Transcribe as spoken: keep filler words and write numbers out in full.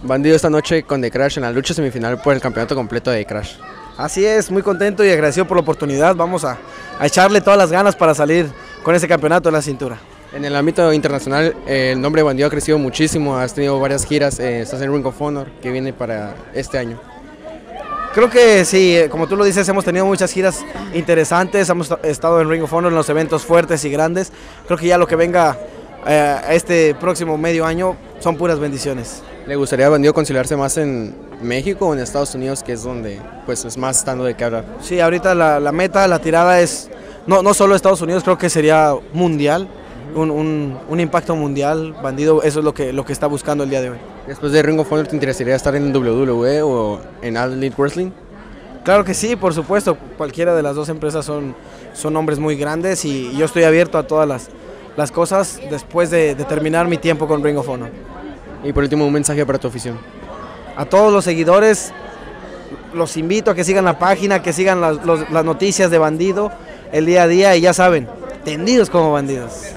Bandido esta noche con The Crash en la lucha semifinal por el campeonato completo de The Crash. Así es, muy contento y agradecido por la oportunidad. Vamos a, a echarle todas las ganas para salir con ese campeonato en la cintura. En el ámbito internacional, eh, el nombre de Bandido ha crecido muchísimo, has tenido varias giras, eh, estás en Ring of Honor, que viene para este año. Creo que sí, como tú lo dices, hemos tenido muchas giras interesantes, hemos estado en Ring of Honor en los eventos fuertes y grandes. Creo que ya lo que venga eh, este próximo medio año son puras bendiciones. ¿Le gustaría a Bandido conciliarse más en México o en Estados Unidos, que es donde pues es más estando de qué hablar? Sí, ahorita la, la meta, la tirada es no, no solo Estados Unidos, creo que sería mundial, un, un, un impacto mundial. Bandido, eso es lo que, lo que está buscando el día de hoy. Después de Ring of Honor, ¿te interesaría estar en W W E o en All Elite Wrestling? Claro que sí, por supuesto, cualquiera de las dos empresas son, son nombres muy grandes y, y yo estoy abierto a todas las, las cosas después de, de terminar mi tiempo con Ring of Honor. Y por último, un mensaje para tu afición. A todos los seguidores, los invito a que sigan la página, que sigan las, los, las noticias de Bandido el día a día y ya saben, tendidos como bandidos.